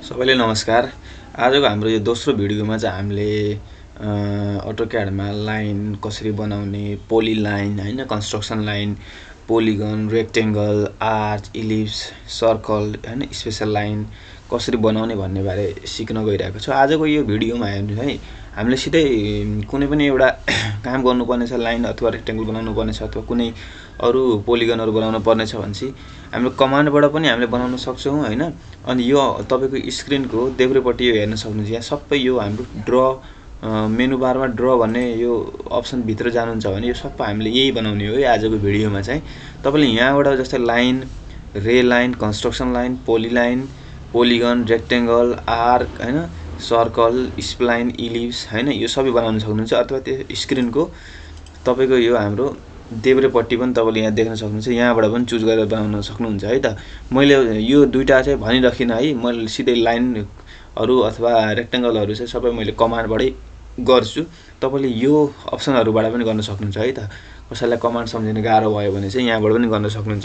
सबैले नमस्कार। आजको हाम्रो यो दोस्रो भिडियोमा चाहिँ हामीले अटोक्याडमा लाइन कसरी बनाउने, पोली लाइन हैन, construction line, polygon, rectangle, arch, ellipse, circle हैन, स्पेशल लाइन कसरी बनाउने भन्ने बारे सिक्न गइरहेको छ। आजको यो भिडियोमा हामीले सिधै कुनै पनि एउटा काम गर्नुपर्ने छ, लाइन अथवा रेक्टेंगल बनाउनु पर्ने छ अथवा कुनै अरु पोलिगनहरु बनाउनु पर्ने छ भने चाहिँ हामीले कमान्डबाट पनि हामीले बनाउन सक्छौं हैन। अनि यो तपाईको स्क्रिनको देब्रेपट्टि यो हेर्न सक्नुहुन्छ। यहाँ सबै यो हाम्रो ड्र मेनु बारमा ड्र भन्ने यो अप्सन भित्र जानुहुन्छ भने यो सबै हामीले यही बनाउने हो। आजको भिडियोमा चाहिँ तपाईले यहाँबाट जस्तै line, ray line, construction line, poly line, polygon, rectangle, arc हैन, सर्कल, स्प्लाइन, इलिप्स हैन, यो सबै बनाउन सक्नुहुन्छ। अथवा त्यो स्क्रिनको तपाईको यो हाम्रो देब्रेपट्टि पनि तपाईले यहाँ देख्न सक्नुहुन्छ। यहाँबाट पनि चुज गरेर बनाउन सक्नुहुन्छ है त। मैले यो दुईटा चाहिँ भनिराखिन है। मैले सिधै लाइनहरु अथवा रेक्टेंगलहरु चाहिँ सबै मैले कमान्डबाटै गर्छु। तपाईले यो अप्सनहरुबाट पनि गर्न सक्नुहुन्छ है त। कसैलाई कमान्ड सम्झिन गाह्रो भयो भने चाहिँ यहाँबाट पनि गर्न सक्नुहुन्छ।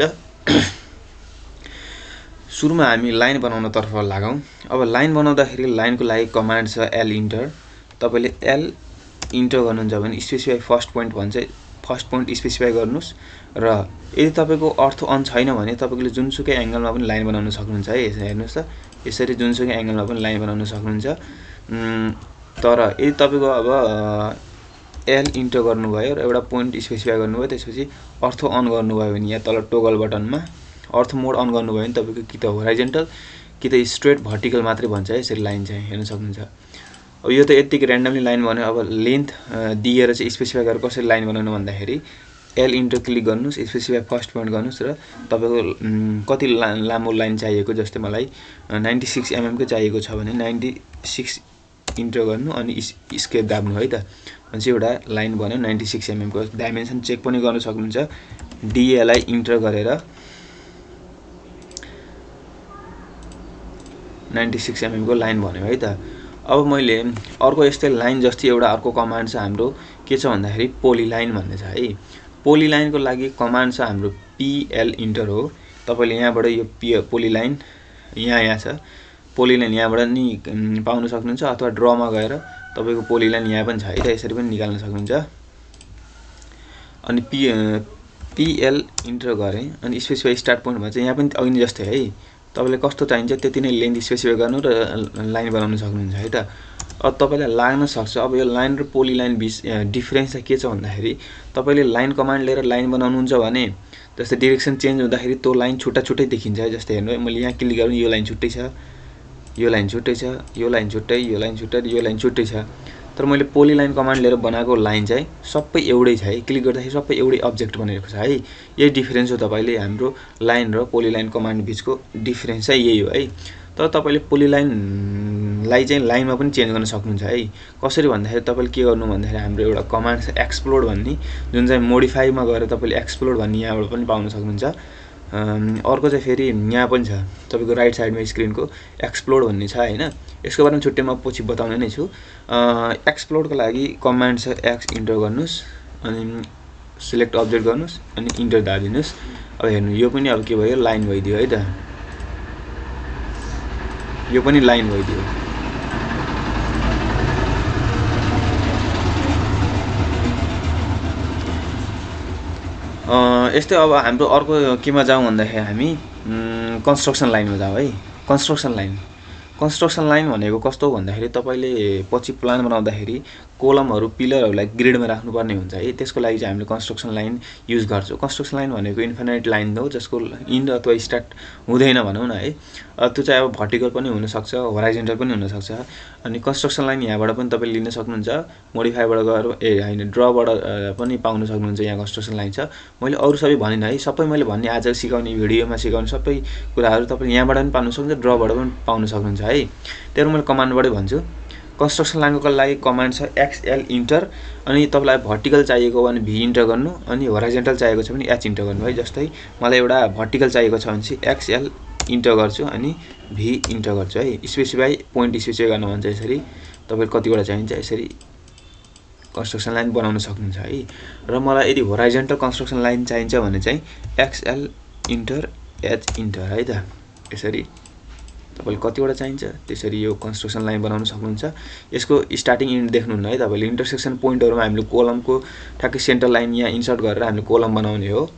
सुरुमा हामी लाइन बनाउन तर्फ लागौं। अब लाइन बनाउँदाखेरि लाइनको लागि कमान्ड छ एल इन्टर। तपाईले एल इन्टर गर्नुहुन्छ भने स्पेसिफाई फर्स्ट पोइन्ट भन्छ, फर्स्ट पोइन्ट स्पेसिफाई गर्नुस्। र यदि तपाईको अर्थ अन छैन भने तपाईले जुनसुकै एंगलमा पनि लाइन बनाउन सक्नुहुन्छ है। हेर्नुस् त, यसरी जुनसुकै एंगलमा पनि लाइन बनाउन सक्नुहुन्छ। तर यदि तपाईको अब एल इन्टर गर्नुभयो र एउटा पोइन्ट स्पेसिफाई गर्नुभयो, त्यसपछि अर्थ अन गर्नुभयो भने यहाँ तल टोगल बटनमा अर्थ मोड अन गर्नुभयो भने तपाईको कि त होराइजन्टल कि त स्ट्रेट भर्टिकल मात्रै भन्छ है। यसरी लाइन चाहिँ हेर्न सक्नुहुन्छ। अब यो त यतिकै र्यान्डमली लाइन भन्यो। अब लेन्थ दिएर चाहिँ स्पेसिफाई गरेर कसरी लाइन बनाउनु भन्दाखेरि एल इन्टर क्लिक गर्नुस्, स्पेसिफाई फर्स्ट पोइन्ट गर्नुस् र तपाईको कति लामो लाइन चाहिएको, जस्तै मलाई 96 mm को चाहिएको छ भने 96 इन्टर गर्नु अनि स्केप दाब्नु है त। भनेपछि एउटा लाइन बन्यो। 96 mm को डाइमेन्सन चेक पनि गर्न सक्नुहुन्छ। डीएलआई इन्टर गरेर 96 mm को लाइन बन्यो है त। अब मैले अर्को यस्तै लाइन जस्तै एउटा अर्को कमान्ड छ हाम्रो, के छ भन्दाखेरि पोली लाइन भन्ने छ है। पोली लाइनको लागि कमान्ड छ हाम्रो पीएल इन्टर हो। तपाईले यहाँबाट यो पोली लाइन यहाँ छ। पोली लाइन यहाँबाट नि पाउन सक्नुहुन्छ अथवा ड्रमा गएर तपाईको पोली लाइन यहाँ पनि छ है त। यसरी पनि निकाल्न सक्नुहुन्छ। अनि पीएल इन्टर गरे अनि स्पेसिफाई स्टार्ट पोइन्ट भन्छ। यहाँ पनि अघि जस्तै है। तपाईले कस्तो चाहिन्छ त्यति नै लेन्थ स्पेसिफाई गर्नु र लाइन बनाउन सक्नुहुन्छ है त। अब तपाईलाई लाग्न सक्छ अब यो लाइन र पोली लाइन बीच डिफरेन्स चाहिँ के छ भन्दाखेरि तपाईले लाइन कमान्ड लिएर लाइन बनाउनुहुन्छ भने जस्तै डाइरेक्सन चेन्ज हुँदाखेरि त्यो लाइन छुट्टा छुट्टै देखिन्छ है। जस्तै हेर्नु है, मैले यहाँ क्लिक गरे यो लाइन छुट्टै छ, यो लाइन छुट्टै छ, यो लाइन छुट्टै, यो लाइन छुट्टै, यो लाइन छुट्टै छ। तर मैले पोली लाइन कमान्ड लिएर बनाएको लाइन चाहिँ सबै एउटै छ है। क्लिक गर्दाखेरि सबै एउटै अब्जेक्ट बनेको छ है। यही डिफरेन्स हो। तपाईले हाम्रो लाइन र पोली लाइन कमान्ड बीचको डिफरेन्स चाहिँ यही हो है। तर तपाईले पोली लाइनलाई चाहिँ लाइनमा पनि चेन्ज गर्न सक्नुहुन्छ है। कसरी भन्दाखेरि तपाईले के गर्नु भन्दाखेरि हाम्रो एउटा कमान्ड छ एक्सप्लोड भन्ने, जुन चाहिँ मोडिफाईमा गएर तपाईले एक्सप्लोड भन्ने यहाँबाट पनि पाउन सक्नुहुन्छ। अर्को चाहिँ फेरि यहाँ पनि छ तपाईको राइट साइडमा स्क्रिनको एक्सप्लोड भन्ने छ हैन। यसको बारेमा छुट्टै म पछि बताउने नै छु। एक्सप्लोडको लागि कमान्ड छ एक्स इन्टर गर्नुस् अनि सिलेक्ट अब्जेक्ट गर्नुस् अनि इन्टर दाबिदिनुस्। अब हेर्नु यो पनि अब के भयो, लाइन भइदियो है त। यो पनि लाइन भइदियो। यस्तै अब हाम्रो अर्को केमा जाउँ भन्दाखेरि हामी कन्स्ट्रक्सन लाइनमा जाउँ है। कन्स्ट्रक्सन लाइन भनेको कस्तो भन्दाखेरि तपाईले पछि प्लान बनाउँदाखेरि कोलमहरु पिलरहरुलाई ग्रिडमा राख्नुपर्ने हुन्छ है। त्यसको लागि चाहिँ हामीले कन्स्ट्रक्सन लाइन युज गर्छौं। कन्स्ट्रक्सन लाइन भनेको इन्फिनाइट लाइन हो जसको इन्ड अथवा स्टार्ट हुँदैन भनौं न है। त्यो चाहिँ अब भर्टिकल पनि हुन सक्छ, होराइजन्टल पनि हुन सक्छ। अनि कन्स्ट्रक्सन लाइन यहाँबाट पनि तपाईले लिन सक्नुहुन्छ। मोडिफाईबाट गएर हैन ड्रबाट पनि पाउन सक्नुहुन्छ। यहाँ कन्स्ट्रक्सन लाइन छ। मैले अरु सबै भनिन है। सबै मैले भन्ने आज सिकाउने भिडियोमा सिकाउने सबै कुराहरु तपाईले यहाँबाट पनि पाउन सक्नुहुन्छ, ड्रबाट पनि पाउन सक्नुहुन्छ है। त्यसैले मैले कमान्डबाटै भन्छु। कन्स्ट्रक्सन लाइनको लागि कमान्ड छ एक्सएल इन्टर अनि तपाईलाई भर्टिकल चाहिएको भने भी इन्टर गर्नु अनि होराइजन्टल चाहिएको छ भने एच इन्टर गर्नु है। जस्तै मलाई एउटा भर्टिकल चाहिएको छ भने चाहिँ एक्सएल इन्टर गर्छु अनि भी इन्टर गर्छु है। स्पेसिफाई पोइन्ट स्पेसिफाई गर्न भन्छ। यसरी तपाईले कतिवटा चाहिन्छ यसरी कन्स्ट्रक्सन लाइन बनाउन सक्नुहुन्छ है। र मलाई यदि होराइजन्टल कन्स्ट्रक्सन लाइन चाहिन्छ भने चाहिँ एक्सएल इन्टर एच इन्टर है त। यसरी तपाईले कतिवटा चाहिन्छ त्यसरी यो कन्स्ट्रक्सन लाइन बनाउन सक्नुहुन्छ। यसको स्टार्टिङ एन्ड देख्नुहुन्न है तपाईले इन्टरसेक्सन पोइन्टहरुमा हामीले कोलमको ठ्याक्कै सेन्टर लाइन यहाँ इन्सर्ट गरेर हामीले कोलम बनाउने हो।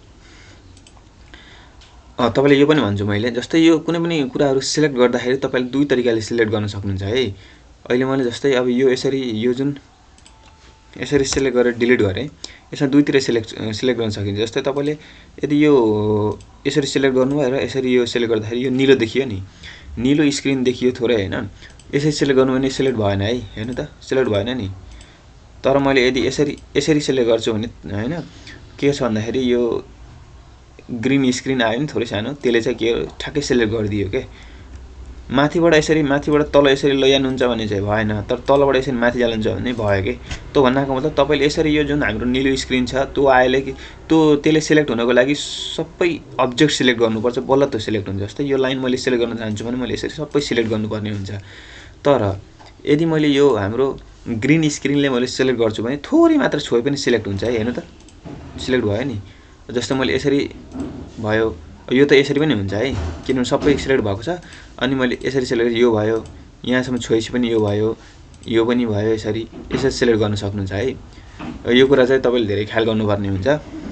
तपाईले यो पनि भन्छु मैले जस्तै यो कुनै पनि कुराहरु सिलेक्ट गर्दाखेरि तपाईले दुई तरिकाले सिलेक्ट गर्न सक्नुहुन्छ है। अहिले मैले जस्तै अब यो यसरी यो जुन यसरी सिलेक्ट गरेर डिलिट गरे यसमा दुईतिर सिलेक्ट गर्न सकिन्छ। जस्तै तपाईले यदि यो यसरी सिलेक्ट गर्नुभयो र यसरी यो सिलेक्ट गर्दाखेरि यो नीलो देखियो नि, नीलो स्क्रिन देखियो थोरै हैन। यसरी सिलेक्ट गर्नु भने सिलेक्ट भएन है, हेर्नु त सिलेक्ट भएन नि। तर मैले यदि यसरी सिलेक्ट गर्छु भने हैन के छ भन्दाखेरि यो ग्रीन स्क्रिन आयो नि थोरै सानो, त्यसले चाहिँ के ठ्याक्कै सिलेक्ट गरिदियो के। माथिबाट यसरी माथिबाट तल यसरी लैजानुहुन्छ भने चाहिँ भएन, तर तलबाट यसरी माथि जानुहुन्छ भने भयो के। त्यो भन्नाको मतलब तपाईले यसरी यो जुन हाम्रो नीलो स्क्रिन छ त्यो आएले कि त्यसले सिलेक्ट हुनको लागि सबै अब्जेक्ट सिलेक्ट गर्नुपर्छ, बल्ल त्यो सिलेक्ट हुन्छ। जस्तै यो लाइन मैले सिलेक्ट गर्न चाहन्छु भने मैले यसरी सबै सिलेक्ट गर्नुपर्ने हुन्छ। तर यदि मैले यो हाम्रो ग्रीन स्क्रिनले मैले सिलेक्ट गर्छु भने थोरै मात्र छोए पनि सिलेक्ट हुन्छ है, हेर्नु त सिलेक्ट भयो नि। जस्तो मैले यसरी भयो, यो त यसरी पनि हुन्छ है किनभने सबै सिलेक्ट भएको छ। अनि मैले यसरी सिलेक्ट यो भयो, यहाँसम्म छोएपछि पनि यो भयो, यो पनि भयो, यसरी सिलेक्ट गर्न सक्नुहुन्छ है। यो कुरा चाहिँ तपाईले धेरै ख्याल गर्नुपर्ने हुन्छ।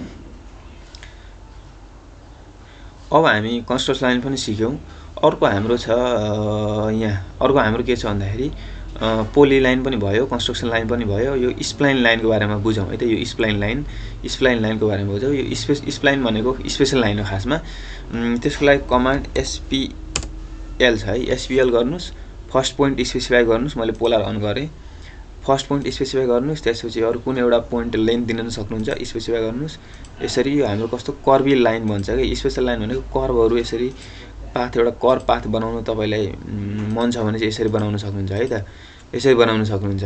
अब हामी कन्स्ट्रक्सन लाइन पनि सिक्यौं। अर्को हाम्रो छ यहाँ अर्को हाम्रो के छ भन्दाखेरि पोली लाइन पनि भयो, कन्स्ट्रक्सन लाइन पनि भयो। यो स्प्लाइन लाइनको बारेमा बुझौं है त। यो स्प्लाइन लाइनको बारेमा बुझौं। यो स्प्लाइन भनेको स्पेशल लाइन हो खासमा। त्यसको लागि कमान्ड SPL छ है, SPL गर्नुस्। फर्स्ट पोइन्ट स्पेसिफाई गर्नुस्, मैले पोलर अन गरे। फर्स्ट पोइन्ट स्पेसिफाई गर्नुस्, त्यसपछि अरु कुनै एउटा पोइन्ट लेन्थ दिन सक्नुहुन्छ, स्पेसिफाई गर्नुस्। यसरी यो हाम्रो कस्तो कर्वी लाइन भन्छ के। स्पेशल लाइन भनेको कर्वहरु यसरी पाथ एउटा कर्व पाथ बनाउन तपाईलाई मन छ भने चाहिँ यसरी बनाउन सक्नुहुन्छ है त, यसरी बनाउन सक्नुहुन्छ।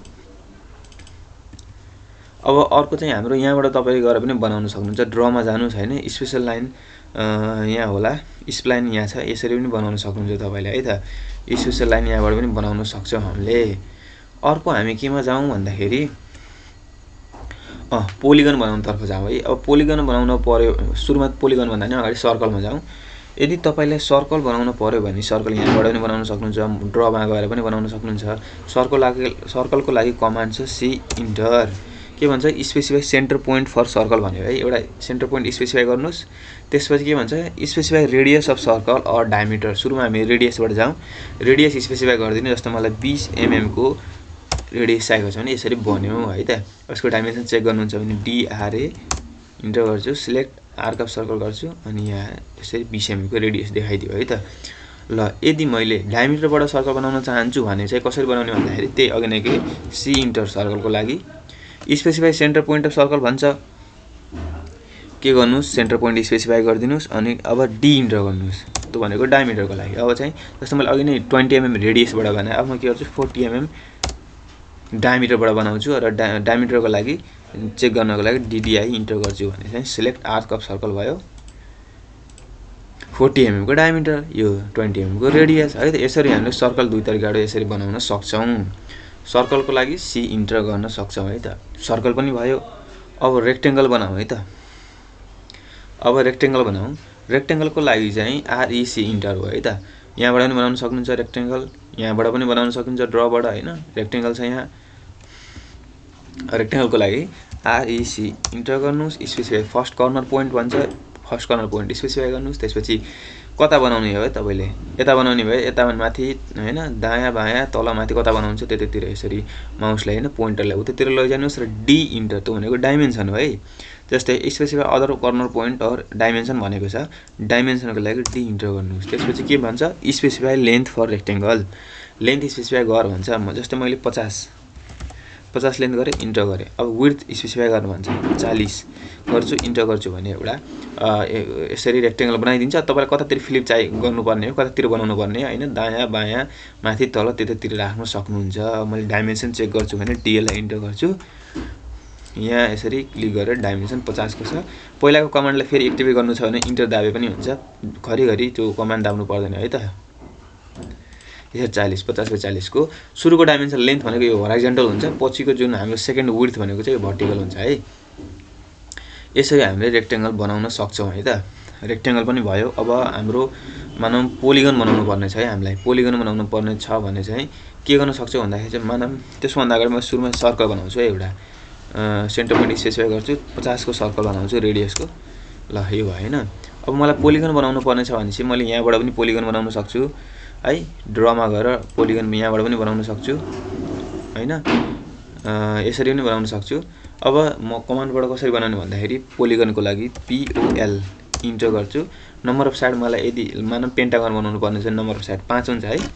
अब अर्को चाहिँ हाम्रो यहाँबाट तपाईले गएर पनि बनाउन सक्नुहुन्छ। ड्रमा जानुस् हैन, स्पेशल लाइन यहाँ होला, स्प्लाइन यहाँ छ, यसरी पनि बनाउन सक्नुहुन्छ तपाईले है त। स्पेशल लाइन यहाँबाट पनि बनाउन सक्छौं हामीले। अर्को हामी केमा जाउँ भन्दाखेरि पोलिगन बनाउन तर्फ जाउँ है। अब पोलिगन बनाउन पर्यो, सुरुमा पोलिगन भन्दा नि अगाडि सर्कलमा जाउँ। यदि तपाईलाई सर्कल बनाउन पर्यो भने सर्कल यहाँबाट पनि बनाउन सक्नुहुन्छ, ड्रमा गएर पनि बनाउन सक्नुहुन्छ। सर्कलको लागि कमान्ड छ C इन्टर। के भन्छ specify centre point for circle भन्यो है। एउटा सेन्टर पोइन्ट स्पेसिफाई गर्नुस्। त्यसपछि के भन्छ specify radius of circle or diameter. सुरुमा हामी रेडियसबाट जाउँ, रेडियस स्पेसिफाई गर्दिनु। जस्तो मलाई 20 mm को रेडियस चाहिएको छ भने यसरी बन्यो है त। यसको डाइमेन्सन चेक गर्नुहुन्छ भने DRA इन्टर गर्छु, सिलेक्ट आर्क अफ सर्कल गर्छु अनि यहाँ यसरी 20 mm को रेडियस देखाइदियो है त। ल यदि मैले डायमिटरबाट सर्कल बनाउन चाहन्छु भने चाहिँ कसरी बनाउने भन्दाखेरि त्यही अघि नैकै C इन्टर सर्कलको लागि specify centre point of circle भन्छ। के गर्नुस् सेन्टर पोइन्ट स्पेसिफाई गर्दिनुस् अनि अब D इन्टर गर्नुस्। त्यो भनेको डायमिटरको लागि। अब चाहिँ जस्तो मैले अघि नै 20 mm रेडियसबाट भने अब म के गर्छु 40 mm डायमिटरबाट बनाउँछु र डायमिटरको लागि चेक गर्नको लागि DDI इन्टर गर्छु भने चाहिँ सिलेक्ट आर्क अफ सर्कल भयो। 40 mm को डायमिटर, यो 20 mm को रेडियस है त। यसरी हामीले सर्कल दुई तरिकाबाट यसरी बनाउन सक्छौं। सर्कलको लागि C इन्टर गर्न सक्छौं है त। सर्कल पनि भयो। अब रेक्टेंगल बनाऊ है त। अब रेक्टेंगल बनाऊ। रेक्टेंगलको लागि चाहिँ REC इन्टर हो है त। यहाँबाट पनि बनाउन सक्नुहुन्छ रेक्टेंगल, यहाँबाट पनि बनाउन सक्नुहुन्छ ड्रबाट हैन। रेक्टेंगल छ यहाँ। रेक्टेंगलको लागि REC इन्टर गर्नुस्। स्पेसिफाई फर्स्ट कर्नर पोइन्ट भन्छ, फर्स्ट कर्नर पोइन्ट स्पेसिफाई गर्नुस्। त्यसपछि कता बनाउने हो है तपाईले, यता बनाउने भए यता माथि हैन, दायाँ बायाँ तल माथि कता बनाउनुहुन्छ त्यतैतिर यसरी माउसलाई हैन पोइन्टरलाई उतैतिर लैजानुस् र D इन्टर। त्यो भनेको डाइमेन्सन हो है। जस्तै specify other corner point or dimension भनेको छ, डाइमेन्सनको लागि D इन्टर गर्नुस्। त्यसपछि के भन्छ specify length for rectangle. Length specify गर भन्छ। जस्तै मैले 50 लेन्थ गरे इन्टर गरे। अब विड्थ स्पेसिफाई गर्न भन्छ 40 गर्छु इन्टर गर्छु भने एउटा यसरी रेक्टेंगल बनाइदिन्छ। तपाईलाई कतातिर फ्लिप चाहिँ गर्नुपर्ने हो, कतातिर बनाउनु पर्ने हैन, दायाँ बायाँ माथि तल त्यतातिर राख्न सक्नुहुन्छ। मैले डाइमेन्सन चेक गर्छु भने DL लाई इन्टर गर्छु। यहाँ यसरी क्लिक गरेर डाइमेन्सन 50 को छ। पहिलाको कमान्डलाई फेरि एक्टिभेट गर्नु छ भने इन्टर दाबे पनि हुन्छ, घरिघरि त्यो कमान्ड दाब्नु पर्दैन है त। यसरी 40 50/40 को सुरुको डाइमेन्सन लेन्थ भनेको यो होराइजन्टल हुन्छ, पछिको जुन हाम्रो सेकेन्ड विड्थ भनेको चाहिँ भर्टिकल हुन्छ है। यसरी हामीले रेक्टेंगल बनाउन सक्छौं है त। रेक्टेंगल पनि भयो। अब हाम्रो मानौँ पोलिगन बनाउनु पर्ने छ है हामीलाई। पोलिगन बनाउनु पर्ने छ भने चाहिँ के गर्न सक्छौँ भन्दाखेरि चाहिँ मानौँ त्यसभन्दा अगाडि म सुरुमा सर्कल बनाउँछु है एउटा सेन्टर पोइन्ट स्पेसिफाई गर्छु 50 को सर्कल बनाउँछु रेडियसको। ल यो भयो हैन। अब मलाई पोलिगन बनाउनु पर्ने छ भने चाहिँ मैले यहाँबाट पनि पोलिगन बनाउन सक्छु है। ड्रमा गएर पोलिगन यहाँबाट पनि बनाउन सक्छु हैन। यसरी पनि बनाउन सक्छु। अब म कमान्डबाट कसरी बनाउने भन्दाखेरि पोलिगनको लागि POL इन्टर गर्छु। नम्बर अफ साइड मलाई यदि मानौँ पेन्टागन बनाउनु पर्ने छ नम्बर अफ साइड 5 हुन्छ है।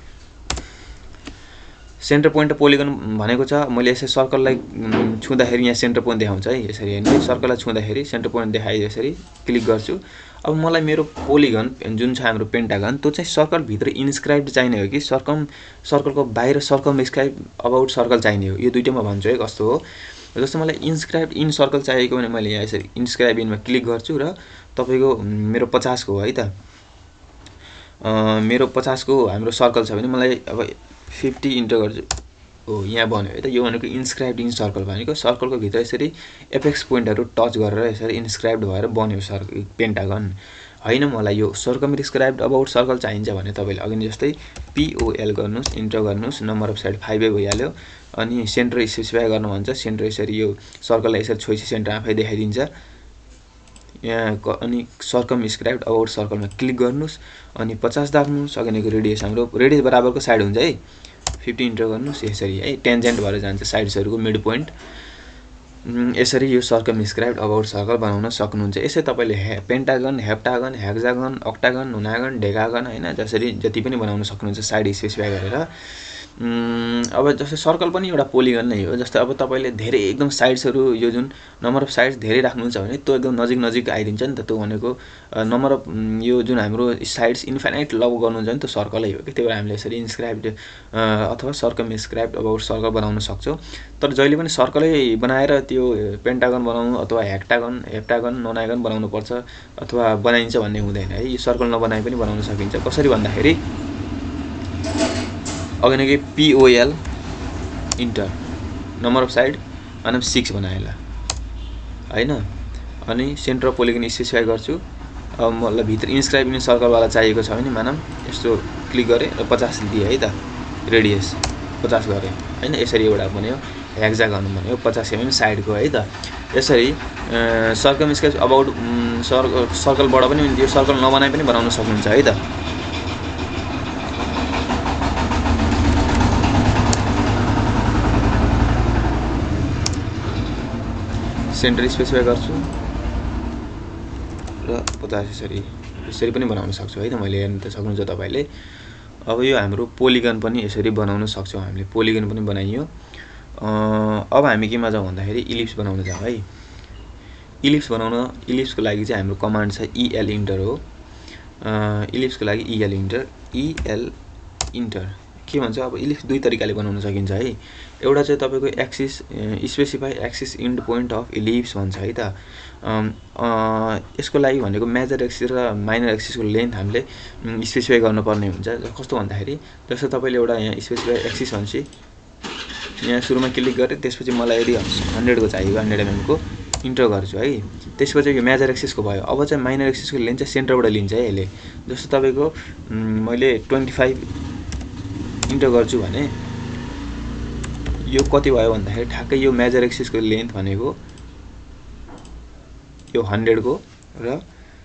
सेन्टर पोइन्ट पोलिगन भनेको छ मैले यसरी सर्कललाई छुँदाखेरि यहाँ सेन्टर पोइन्ट देखाउँछ है यसरी हैन। सर्कललाई छुँदाखेरि सेन्टर पोइन्ट देखाइ यसरी क्लिक गर्छु। अब मलाई मेरो पोलिगन जुन छ हाम्रो पेन्टागन त्यो चाहिँ सर्कल भित्र इन्स्क्राइब्ड चाहिने हो कि सर्कलको बाहिर सर्कमस्क्राइब अबाउट सर्कल चाहिने हो। यो दुईटैमा भन्छु है कस्तो हो। जस्तो मलाई इन्स्क्राइब्ड इन सर्कल चाहिएको भने मैले यहाँ यसरी इन्स्क्राइब इनमा क्लिक गर्छु र तपाईको मेरो 50 को हो है त। मेरो 50 को हाम्रो सर्कल छ भने मलाई अब 50 इन्टर गर्छु। हो यहाँ बन्यो है त। यो भनेको इन्स्क्राइब्ड इन सर्कल भनेको सर्कलको भित्र यसरी एपेक्स पोइन्टहरु टच गरेर यसरी इन्स्क्राइब्ड भएर बन्यो सर्कल पेन्टागन हैन। मलाई यो सर्कमस्क्राइब्ड अबाउट सर्कल चाहिन्छ भने तपाईले अघि जस्तै POL गर्नुस् इन्टर गर्नुस् नम्बर अफ साइड 5 भइहाल्यो। अनि सेन्टर स्पेसिफाई गर्नु भन्छ। सेन्टर यसरी यो सर्कललाई यसरी छोइसी सेन्टर आफै देखाइदिन्छ यहाँ। अनि सर्कमस्क्राइब्ड अबाउट सर्कलमा क्लिक गर्नुस् अनि 50 राख्नुस्। अगाडिको रेडियस हाम्रो रेडियस बराबरको साइड हुन्छ है। 50 इन्टर गर्नुस् यसरी है। टेन्जेन्ट भएर जान्छ साइड्सहरुको मिड पोइन्ट। यसरी यो सर्कमस्क्राइब्ड अबाउट सर्कल बनाउन सक्नुहुन्छ। यसै तपाईले pentagon, heptagon, hexagon, octagon, nonagon, decagon हैन जसरी जति पनि बनाउन सक्नुहुन्छ साइड स्पेसिफाई गरेर। अब जस्तै सर्कल पनि एउटा पोलिगन नै हो। जस्तै अब तपाईले धेरै एकदम साइड्सहरु यो जुन नम्बर अफ साइड्स धेरै राख्नुहुन्छ भने त्यो एकदम नजिक आइदिन्छ नि त। त्यो भनेको नम्बर अफ यो जुन हाम्रो साइड्स इन्फाइनाइट लभ गर्नुहुन्छ भने त्यो सर्कलै हो कि। त्यही भएर हामीले यसरी इन्स्क्राइब्ड अथवा सर्कमस्क्राइब्ड अबाउट सर्कल बनाउन सक्छौं। तर जहिले पनि सर्कलै बनाएर त्यो पेन्टागन बनाउनु अथवा हेक्टागन, हेप्टागन, नोनागन बनाउनु पर्छ अथवा बनाइन्छ भन्ने हुँदैन है। यो सर्कल नबनाइ पनि बनाउन सकिन्छ। कसरी भन्दाखेरि अगाडिकै POL enter number of side मानम 6 बनाएला हैन। अनि सेन्टर पोलिगन स्पेसिफाई गर्छु। अब मलाई भित्र इन्स्क्राइब इन सर्कल वाला चाहिएको छ भने मानम यस्तो क्लिक गरे र 50 दिए है त। रेडियस 50 गरे हैन। यसरी एउटा बन्यो हेक्सागन बन्यो 50 एमएम साइडको है त। यसरी सर्कमस्क्राइब अबाउट सर्कलबाट पनि यो सर्कल नबनाइ पनि बनाउन सक्नुहुन्छ है त। सेन्टर स्पेसिफाई गर्छु र 50 यसरी पनि बनाउन सक्छु है त। मैले हेर्न त सक्नुहुन्छ तपाईले। अब यो हाम्रो पोलिगन पनि यसरी बनाउन सक्छौं हामीले। पोलिगन पनि बनाइयो। अब हामी केमा जाउँ भन्दाखेरि इलिप्स बनाउन जाउँ है। इलिप्सको लागि चाहिँ हाम्रो कमान्ड छ EL इन्टर हो। इलिप्सको लागि EL इन्टर के भन्छ। अब इलिप्स दुई तरिकाले बनाउन सकिन्छ है। एउटा चाहिँ तपाईको axis specify axis end point of ellipse भन्छ है त। यसको लागि भनेको मेजर एक्सिस र माइनर एक्सिसको लेन्थ हामीले स्पेसिफाई गर्नुपर्ने हुन्छ। कस्तो भन्दाखेरि जस्तो तपाईले एउटा यहाँ स्पेसिफाई एक्सिस भन्छ यहाँ सुरुमा क्लिक गरे त्यसपछि मलाई यदि 100 को चाहिएको 100 mm को इन्टर गर्छु है। त्यसपछि यो मेजर एक्सिसको भयो। अब चाहिँ माइनर एक्सिसको लेन्थ चाहिँ सेन्टरबाट लिन्छ है यसले। जस्तो तपाईको मैले 25 इन्टर गर्छु भने यो कति भयो भन्दाखेरि ठ्याक्कै यो मेजर एक्सिसको लेन्थ भनेको यो 100 को र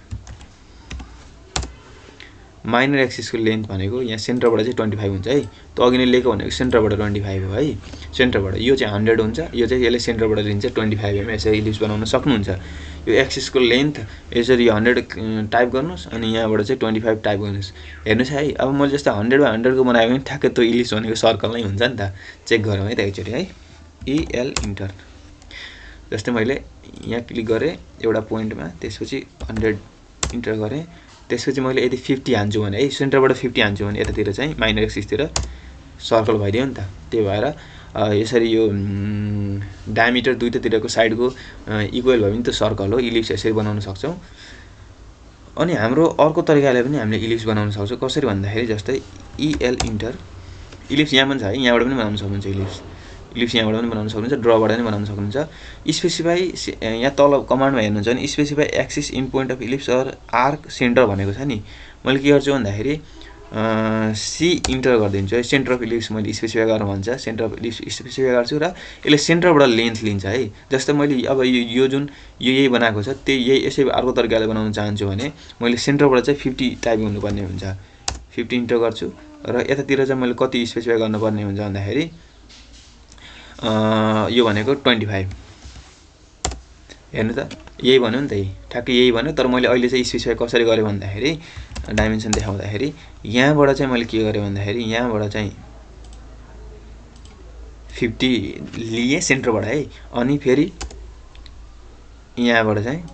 माइनर एक्सिसको लेन्थ भनेको यहाँ सेन्टरबाट चाहिँ 25 हुन्छ है। त्यो अघि नै लेखेको भनेको सेन्टरबाट 25 हो है। सेन्टरबाट यो चाहिँ 100 हुन्छ। यो चाहिँ यसले सेन्टरबाट लिन्छ 25 mm। यसरी इलिप्स बनाउन सक्नुहुन्छ। यो एक्सिसको लेन्थ यसरी 100 टाइप गर्नुस् अनि यहाँबाट चाहिँ 25 टाइप गर्नुस्। हेर्नुस् है। अब मैले जस्तो 100 मा 100 को बनाए भने ठ्याक्कै त्यो इलिप्स भनेको सर्कल नै हुन्छ नि त। चेक गरौँ है त एकचोटी है। EL इन्टर जस्तै मैले यहाँ क्लिक गरे एउटा पोइन्टमा त्यसपछि 100 इन्टर गरे। त्यसपछि मैले यदि 50 हान्छु भने है सेन्टरबाट 50 हान्छु भने यतातिर चाहिँ माइनर एक्सिसतिर सर्कल भइदियो नि त। त्यही भएर यसरी यो डायमिटर दुईटातिरको साइडको इक्वल भयो भने त्यो सर्कल हो। इलिप्स यसरी बनाउन सक्छौं। अनि हाम्रो अर्को तरिकाले पनि हामीले इलिप्स बनाउन सक्छौं। कसरी भन्दाखेरि जस्तै EL इन्टर इलिप्स यहाँ पनि छ है। यहाँबाट पनि बनाउन सक्नुहुन्छ इलिप्स यहाँबाट पनि बनाउन सक्नुहुन्छ। ड्रबाट पनि बनाउन सक्नुहुन्छ। स्पेसिफाई यहाँ तल कमान्डमा हेर्नुहुन्छ भने specify axis end point of ellipse or arc centre भनेको छ नि। मैले के गर्छु भन्दाखेरि सी इन्टर गरिदिन्छु है। सेन्टर अफ इलिप्स मैले स्पेसिफाई गरेर भन्छ, सेन्टर अफ इलिप्स स्पेसिफाई गर्छु र यसले सेन्टरबाट लेन्थ लिन्छ है। जस्तै मैले अब यो जुन यो यही बनाएको छ त्यही यही यसै अर्को तरिकाले बनाउन चाहन्छु भने मैले सेन्टरबाट चाहिँ 50 टाइप हुनुपर्ने हुन्छ। 50 इन्टर गर्छु र यतातिर चाहिँ मैले कति स्पेसिफाई गर्नुपर्ने हुन्छ भन्दाखेरि यो भनेको 25। हेर्नु त यही भन्यो नि त, ठ्याक्कै यही भन्यो। तर मैले अहिले चाहिँ स्पेसिफाई कसरी गरेँ भन्दाखेरि डाइमेन्सन देखाउँदाखेरि यहाँबाट चाहिँ मैले के गरेँ भन्दाखेरि यहाँबाट चाहिँ 50 लिएँ सेन्टरबाट है, अनि फेरि यहाँबाट चाहिँ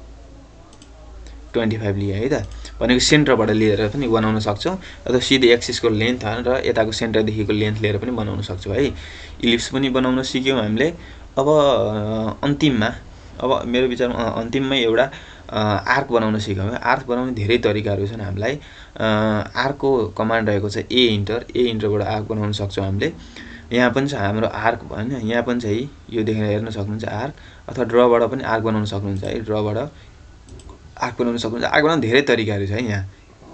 25 लिएँ है त। भनेको सेन्टरबाट लिएर पनि बनाउन सक्छौँ, अथवा सिधै एक्सिसको लेन्थ र यताको सेन्टरदेखिको लेन्थ लिएर पनि बनाउन सक्छौँ है। इलिप्स पनि बनाउन सिक्यौँ हामीले। अब अन्तिममा अब मेरो विचारमा अन्तिममै एउटा आर्क बनाउन सिक्यौँ है। आर्क बनाउने धेरै तरिकाहरू छन् हामीलाई। आर्कको कमान्ड रहेको छ ए इन्टरबाट आर्क बनाउन सक्छौँ हामीले। यहाँ पनि छ हाम्रो आर्क होइन, यहाँ पनि छ है, यो देखेर हेर्न सक्नुहुन्छ आर्क, अथवा ड्रबाट पनि आर्क बनाउन सक्नुहुन्छ है। ड्रबाट आर्क बनाउन सक्नुहुन्छ। आर्क बनाउने धेरै तरिकाहरू छ है, यहाँ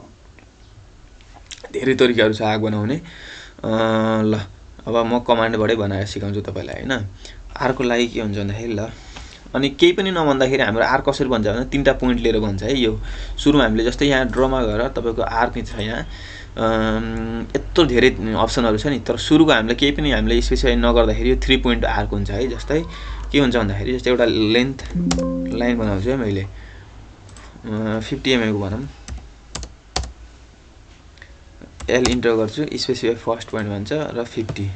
धेरै तरिकाहरू छ आर्क बनाउने। ल अब म कमान्डबाटै बनाएर सिकाउँछु तपाईँलाई होइन। आर्कको लागि के हुन्छ भन्दाखेरि ल अनि केही पनि नभन्दाखेरि हाम्रो आर्क कसरी बन्छ भने 3टा पोइन्ट लिएर बन्छ है। यो सुरुमा हामीले जस्तै यहाँ ड्रमा गएर तपाईँको आर्क छ, यहाँ यत्रो धेरै अप्सनहरू छ नि, तर सुरुको हामीले केही पनि हामीले स्पेसिफाई नगर्दाखेरि यो 3 पोइन्ट आर्क हुन्छ है। जस्तै के हुन्छ भन्दाखेरि जस्तै एउटा लेन्थ लाइन बनाउँछु है मैले 50 mm को भनौँ, एल इन्टर गर्छु, स्पेसिफाई फर्स्ट पोइन्ट भन्छ र 50।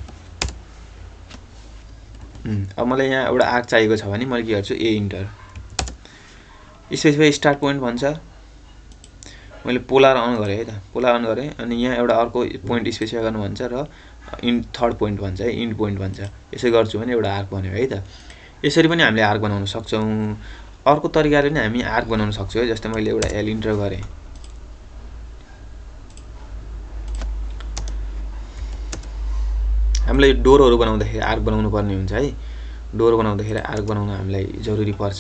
अब मलाई यहाँ एउटा आर्क चाहिएको छ भने मैले के गर्छु A enter, specify start point भन्छ, मैले पोलार अन गरेँ है त, पोलार अन गरेँ। अनि यहाँ एउटा अर्को पोइन्ट स्पेसिफाई गर्नु भन्छ र थर्ड पोइन्ट भन्छ है, इन्ड पोइन्ट भन्छ। यसै गर्छु भने एउटा आर्क बन्यो है त। यसरी पनि हामीले आर्क बनाउन सक्छौँ। अर्को तरिकाले पनि हामी आर्क बनाउन सक्छौँ है। जस्तै मैले एउटा एल इन्टर गरेँ, हामीलाई डोरहरू बनाउँदाखेरि आर्क बनाउनु पर्ने हुन्छ है। डोर बनाउँदाखेरि आर्क बनाउन हामीलाई जरुरी पर्छ।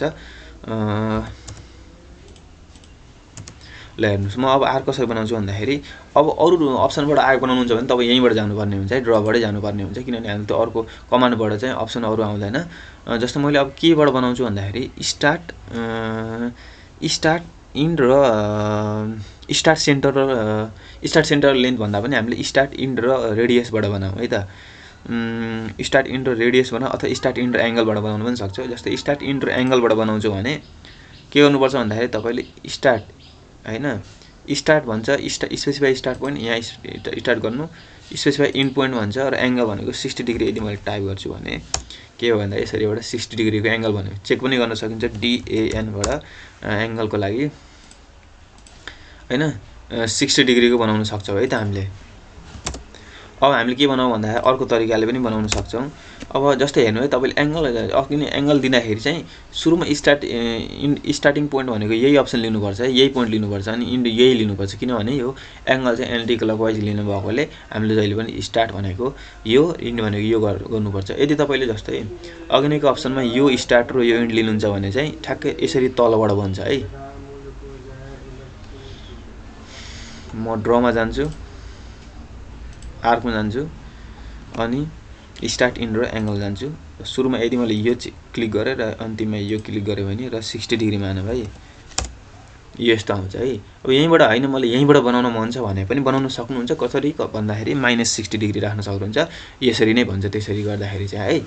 ल हेर्नुहोस्, म अब आर्क कसरी बनाउँछु भन्दाखेरि अब अरू अप्सनबाट आर्क बनाउनुहुन्छ भने तपाईँ यहीँबाट जानुपर्ने हुन्छ है, ड्रबाटै जानुपर्ने हुन्छ, किनभने हामी त अर्को कमान्डबाट चाहिँ अप्सनहरू आउँदैन। जस्तो मैले अब केबाट बनाउँछु भन्दाखेरि स्टार्ट इन्ड र स्टार्ट सेन्टर लेन्थ भन्दा पनि हामीले स्टार्ट इन्ड र रेडियसबाट बनाऊँ है त। स्टार्ट इन्ड र रेडियस बनाऊ अथवा स्टार्ट इन्ड र एङ्गलबाट बनाउनु पनि सक्छ। जस्तै स्टार्ट इन्ड र एङ्गलबाट बनाउँछु भने के गर्नुपर्छ भन्दाखेरि तपाईँले स्टार्ट होइन, स्टार्ट भन्छ स्पेसिफाई स्टार्ट पोइन्ट, यहाँ स्टार्ट गर्नु, स्पेसिफाई इन्ड पोइन्ट भन्छ र एङ्गल भनेको 60 डिग्री। यदि मैले टाइप गर्छु भने के हो भन्दा यसरी एउटा 60 डिग्रीको एङ्गल भन्यो, चेक पनि गर्न सकिन्छ DAN बाट एङ्गलको लागि होइन 60 डिग्रीको बनाउन सक्छौँ है त हामीले। अब हामीले के बनाउँ भन्दाखेरि अर्को तरिकाले पनि बनाउन सक्छौँ। अब जस्तै हेर्नु है, तपाईँले एङ्गल अघि नै एङ्गल दिँदाखेरि चाहिँ सुरुमा स्टार्टिङ पोइन्ट भनेको यही अप्सन लिनुपर्छ है, यही पोइन्ट लिनुपर्छ, अनि इन्ड यही लिनुपर्छ, किनभने यो एङ्गल चाहिँ एन्टी क्लकवाइज लिनु भएकोले हामीले जहिले पनि स्टार्ट भनेको यो, इन्ड भनेको यो गर्नुपर्छ। यदि तपाईँले जस्तै अघि नैको अप्सनमा यो स्टार्ट र यो इन्ड लिनुहुन्छ भने चाहिँ ठ्याक्कै यसरी तलबाट बन्छ है। म ड्रमा जान्छु, आर्कमा जान्छु, अनि स्टार्ट इन्ड र एङ्गल जान्छु। सुरुमा यदि मैले यो क्लिक गरेँ र अन्तिममा यो क्लिक गरेँ भने र 60 डिग्री माने भाइ यस्तो आउँछ है। अब यहीँबाट होइन मलाई यहीँबाट बनाउन मन छ भने पनि बनाउन सक्नुहुन्छ। कसरी भन्दाखेरि -60 डिग्री राख्न सक्नुहुन्छ। यसरी नै भन्छ त्यसरी गर्दाखेरि चाहिँ है।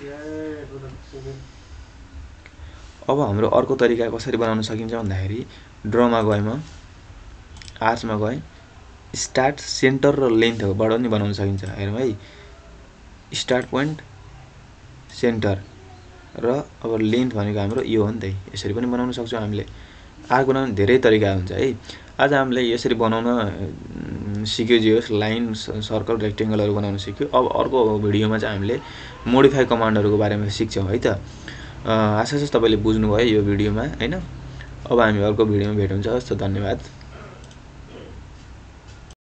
अब हाम्रो अर्को तरिका कसरी बनाउन सकिन्छ भन्दाखेरि ड्रमा गएँ, म आर्चमा गएँ, स्टार्ट सेन्टर र लेन्थबाट पनि बनाउन सकिन्छ। हेरौँ है, स्टार्ट पोइन्ट सेन्टर र अब लेन्थ भनेको हाम्रो यो हो नि त, यसरी पनि बनाउन सक्छौँ हामीले। आर्क बनाउने धेरै तरिका हुन्छ है। आज हामीले यसरी बनाउन सिक्यो, जे होस् लाइन सर्कल रेक्टेङ्गलहरू बनाउन सिक्यो। अब अर्को भिडियोमा चाहिँ हामीले मोडिफाई कमान्डहरूको बारेमा सिक्छौँ है त। आशा छ तपाईँले बुझ्नुभयो यो भिडियोमा होइन। अब हामी अर्को भिडियोमा भेटौँ। हस् त, धन्यवाद।